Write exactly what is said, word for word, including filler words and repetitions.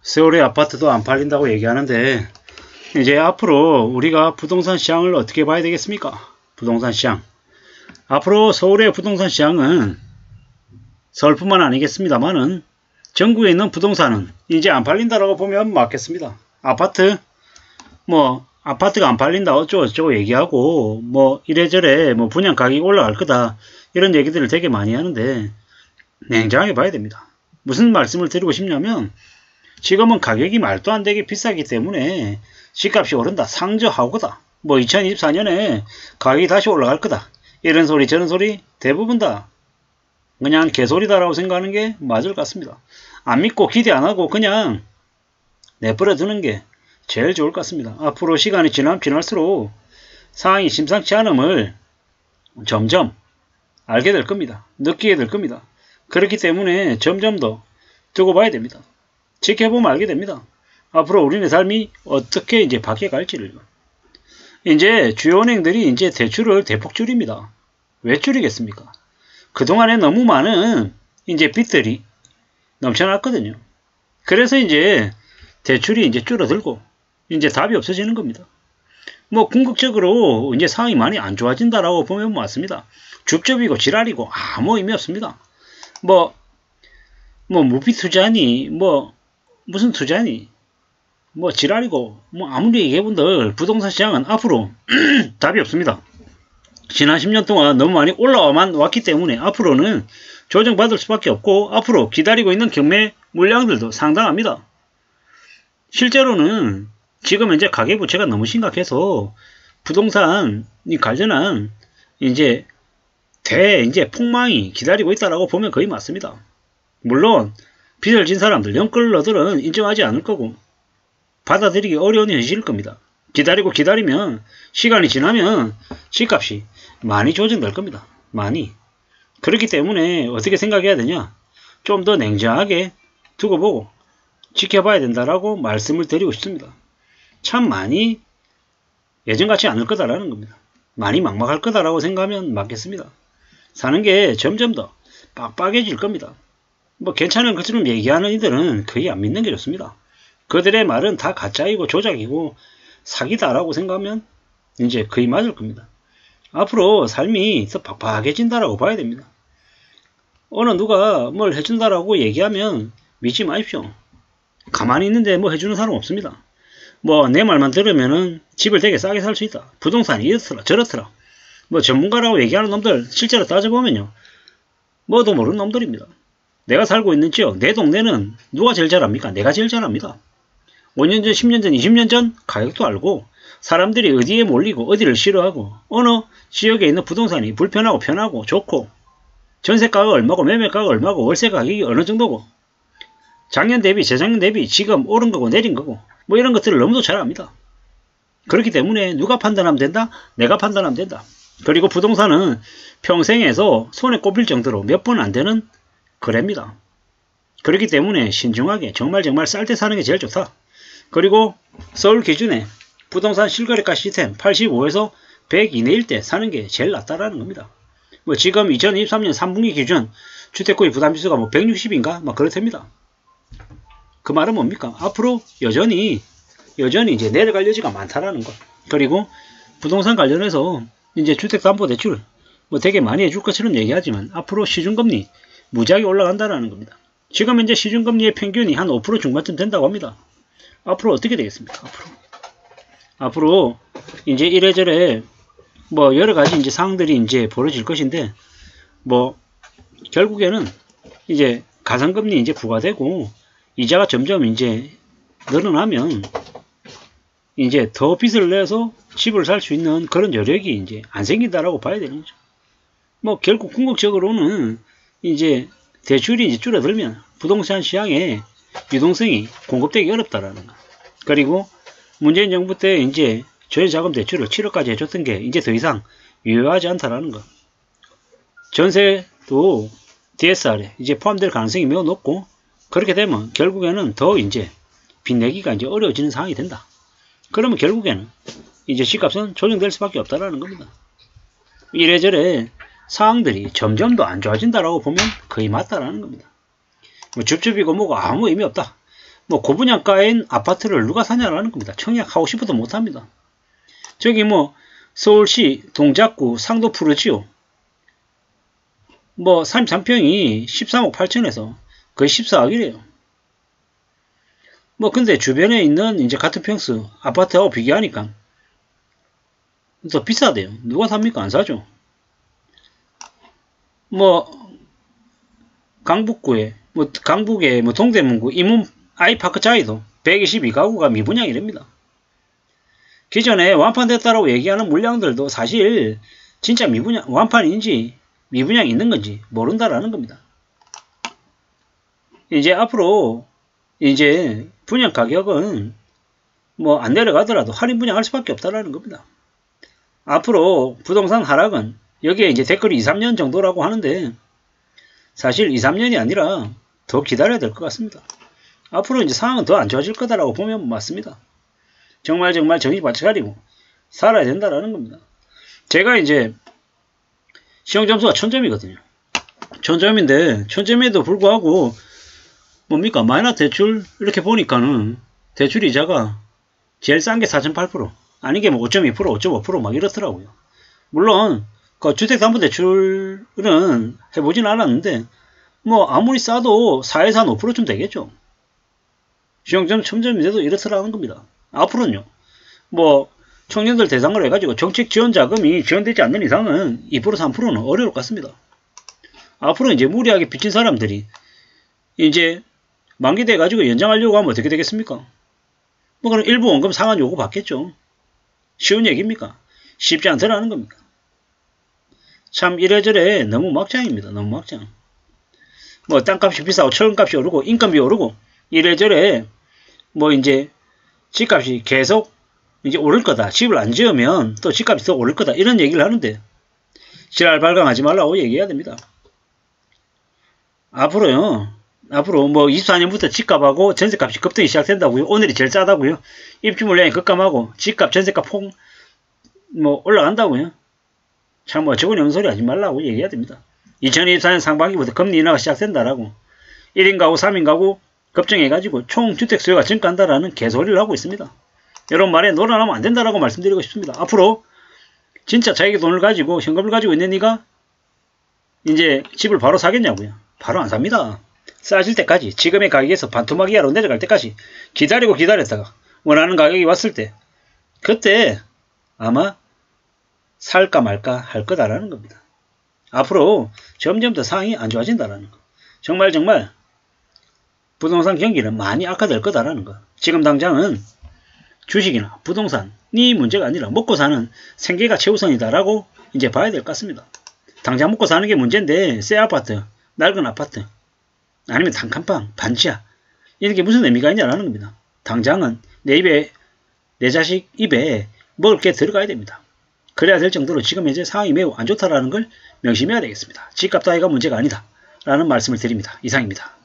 세월의 아파트도 안 팔린다고 얘기하는데 이제 앞으로 우리가 부동산 시장을 어떻게 봐야 되겠습니까? 부동산 시장. 앞으로 서울의 부동산 시장은 서울뿐만 아니겠습니다만은 전국에 있는 부동산은 이제 안 팔린다라고 보면 맞겠습니다. 아파트 뭐 아파트가 안 팔린다 어쩌고저쩌고 얘기하고 뭐 이래저래 뭐 분양 가격이 올라갈 거다 이런 얘기들을 되게 많이 하는데 냉정하게 봐야 됩니다. 무슨 말씀을 드리고 싶냐면 지금은 가격이 말도 안 되게 비싸기 때문에 집값이 오른다 상저하고다 뭐 이천이십사 년에 가격이 다시 올라갈 거다 이런 소리 저런 소리 대부분 다 그냥 개소리다라고 생각하는 게 맞을 것 같습니다. 안 믿고 기대 안 하고 그냥 내버려 두는 게 제일 좋을 것 같습니다. 앞으로 시간이 지나면 지날수록 상황이 심상치 않음을 점점 알게 될 겁니다. 느끼게 될 겁니다. 그렇기 때문에 점점 더 두고 봐야 됩니다. 지켜보면 알게 됩니다. 앞으로 우리네 삶이 어떻게 이제 바뀌어갈지를. 이제 주요 은행들이 이제 대출을 대폭 줄입니다. 왜 줄이겠습니까? 그동안에 너무 많은 이제 빚들이 넘쳐났거든요. 그래서 이제 대출이 이제 줄어들고 이제 답이 없어지는 겁니다. 뭐 궁극적으로 이제 상황이 많이 안 좋아진다라고 보면 맞습니다. 줍줍이고 지랄이고 아무 의미 없습니다. 뭐, 뭐 무비 투자니 뭐 무슨 투자니 뭐 지랄이고 뭐 아무리 얘기해본들 부동산 시장은 앞으로 답이 없습니다. 지난 십 년 동안 너무 많이 올라와만 왔기 때문에 앞으로는 조정받을 수밖에 없고 앞으로 기다리고 있는 경매 물량들도 상당합니다. 실제로는 지금 이제 가계부채가 너무 심각해서 부동산이 관련한 이제 대 이제 폭망이 기다리고 있다라고 보면 거의 맞습니다. 물론 빚을 진 사람들 영끌러들은 인정하지 않을 거고 받아들이기 어려운 현실일 겁니다. 기다리고 기다리면 시간이 지나면 집값이 많이 조정될 겁니다. 많이. 그렇기 때문에 어떻게 생각해야 되냐? 좀 더 냉정하게 두고 보고 지켜봐야 된다라고 말씀을 드리고 싶습니다. 참 많이 예전같지 않을 거다라는 겁니다. 많이 막막할 거다라고 생각하면 맞겠습니다. 사는 게 점점 더 빡빡해질 겁니다. 뭐 괜찮은 것처럼 얘기하는 이들은 거의 안 믿는 게 좋습니다. 그들의 말은 다 가짜이고 조작이고 사기다라고 생각하면 이제 거의 맞을 겁니다. 앞으로 삶이 더 빡빡해진다라고 봐야 됩니다. 어느 누가 뭘 해준다라고 얘기하면 믿지 마십시오. 가만히 있는데 뭐 해주는 사람 없습니다. 뭐 내 말만 들으면은 집을 되게 싸게 살 수 있다. 부동산이 이렇더라 저렇더라. 뭐 전문가라고 얘기하는 놈들 실제로 따져보면요. 뭐도 모르는 놈들입니다. 내가 살고 있는 지역, 내 동네는 누가 제일 잘합니까? 내가 제일 잘합니다. 오 년 전, 십 년 전, 이십 년 전 가격도 알고 사람들이 어디에 몰리고 어디를 싫어하고 어느 지역에 있는 부동산이 불편하고 편하고 좋고 전세가가 얼마고 매매가가 얼마고 월세 가격이 어느 정도고 작년 대비 재작년 대비 지금 오른 거고 내린 거고 뭐 이런 것들을 너무도 잘 압니다. 그렇기 때문에 누가 판단하면 된다? 내가 판단하면 된다. 그리고 부동산은 평생에서 손에 꼽힐 정도로 몇 번 안 되는 거래입니다. 그렇기 때문에 신중하게 정말 정말 쌀 때 사는 게 제일 좋다. 그리고 서울 기준에 부동산 실거래가 시스템 팔십오에서 백 이내일 때 사는 게 제일 낫다라는 겁니다. 뭐 지금 이천이십삼 년 삼 분기 기준 주택구입 부담지수가 뭐 백육십인가? 막 그렇답니다. 그 말은 뭡니까? 앞으로 여전히 여전히 이제 내려갈 여지가 많다라는 것. 그리고 부동산 관련해서 이제 주택담보대출 뭐 되게 많이 해줄 것처럼 얘기하지만 앞으로 시중금리 무지하게 올라간다라는 겁니다. 지금 현재 시중금리의 평균이 한 오 퍼센트 중반쯤 된다고 합니다. 앞으로 어떻게 되겠습니까? 앞으로 앞으로 이제 이래저래 뭐 여러가지 이제 상황들이 이제 벌어질 것인데 뭐 결국에는 이제 가상금리 이제 부과되고 이자가 점점 이제 늘어나면 이제 더 빚을 내서 집을 살 수 있는 그런 여력이 이제 안 생긴다라고 봐야 되는 거죠. 뭐 결국 궁극적으로는 이제 대출이 이제 줄어들면 부동산 시장에 유동성이 공급되기 어렵다라는 거. 그리고 문재인 정부 때 이제 전세자금 대출을 칠억까지 해줬던 게 이제 더 이상 유효하지 않다라는 거. 전세도 디에스알에 이제 포함될 가능성이 매우 높고 그렇게 되면 결국에는 더 이제 빚내기가 이제 어려워지는 상황이 된다. 그러면 결국에는 이제 집값은 조정될 수밖에 없다라는 겁니다. 이래저래 상황들이 점점 더 안 좋아진다라고 보면 거의 맞다라는 겁니다. 뭐 줍줍이고 뭐고 아무 의미 없다. 뭐 고분양가인 아파트를 누가 사냐라는 겁니다. 청약하고 싶어도 못합니다. 저기 뭐 서울시 동작구 상도 푸르지오 뭐 삼십삼 평이 십삼억 팔천에서 거의 십사억이래요. 뭐 근데 주변에 있는 이제 같은 평수 아파트하고 비교하니까 더 비싸대요. 누가 삽니까? 안 사죠. 뭐 강북구에 뭐 강북에 뭐 동대문구 이문 아이파크 자이도 백이십이 가구가 미분양이랍니다. 기존에 완판됐다라고 얘기하는 물량들도 사실 진짜 미분양 완판인지 미분양이 있는 건지 모른다라는 겁니다. 이제 앞으로 이제 분양 가격은 뭐 안 내려가더라도 할인 분양할 수밖에 없다라는 겁니다. 앞으로 부동산 하락은 여기에 이제 댓글이 이, 삼 년 정도라고 하는데 사실 이, 삼 년이 아니라 더 기다려야 될 것 같습니다. 앞으로 이제 상황은 더 안 좋아질 거다라고 보면 맞습니다. 정말 정말 정신 바짝 차리고 살아야 된다라는 겁니다. 제가 이제 시험 점수가 천점이거든요. 천점인데 천점에도 불구하고 뭡니까? 마이너스 대출 이렇게 보니까는 대출 이자가 제일 싼 게 사 점 팔 퍼센트 아닌 게 뭐 오 점 이 퍼센트 오 점 오 퍼센트 막 이렇더라고요. 물론 그 주택담보대출은 해보진 않았는데 뭐 아무리 싸도 사에서 한 오 퍼센트쯤 되겠죠. 시험점 천점인데도 이렇더라는 겁니다. 앞으로는요. 뭐 청년들 대상으로 해가지고 정책 지원 자금이 지원되지 않는 이상은 이 퍼센트 삼 퍼센트는 어려울 것 같습니다. 앞으로 이제 무리하게 빚진 사람들이 이제 만기돼가지고 연장하려고 하면 어떻게 되겠습니까? 뭐 그럼 일부 원금 상환 요구 받겠죠. 쉬운 얘기입니까? 쉽지 않더라는 겁니다. 참 이래저래 너무 막장입니다. 너무 막장. 뭐 땅값이 비싸고 철값이 오르고 인건비 오르고 이래저래 뭐 이제 집값이 계속 이제 오를 거다. 집을 안 지으면 또 집값이 더 오를 거다. 이런 얘기를 하는데 지랄 발광하지 말라고 얘기해야 됩니다. 앞으로요. 앞으로 뭐 이십사 년부터 집값하고 전세값이 급등이 시작된다고요. 오늘이 제일 싸다고요. 입주 물량이 급감하고 집값 전세값 폭 뭐 올라간다고요. 참 뭐 저건 없는 소리 하지 말라고 얘기해야 됩니다. 이천이십사 년 상반기부터 금리 인하가 시작된다라고 일 인 가구 삼 인 가구 급증해가지고 총 주택 수요가 증가한다라는 개소리를 하고 있습니다. 이런 말에 놀아나면 안 된다라고 말씀드리고 싶습니다. 앞으로 진짜 자기 돈을 가지고 현금을 가지고 있는 이가 이제 집을 바로 사겠냐고요. 바로 안 삽니다. 싸질 때까지 지금의 가격에서 반토막 이하로 내려갈 때까지 기다리고 기다렸다가 원하는 가격이 왔을 때 그때 아마 살까 말까 할 거다라는 겁니다. 앞으로 점점 더 상황이 안 좋아진다라는 거. 정말 정말 부동산 경기는 많이 악화될 거다라는 거. 지금 당장은 주식이나 부동산이 문제가 아니라 먹고 사는 생계가 최우선이다라고 이제 봐야 될 것 같습니다. 당장 먹고 사는 게 문제인데 새 아파트, 낡은 아파트 아니면 단칸방, 반지하 이런 게 무슨 의미가 있냐라는 겁니다. 당장은 내 입에 내 자식 입에 먹을 게 들어가야 됩니다. 그래야 될 정도로 지금 현재 상황이 매우 안 좋다라는 걸 명심해야 되겠습니다. 집값 따위가 문제가 아니다 라는 말씀을 드립니다. 이상입니다.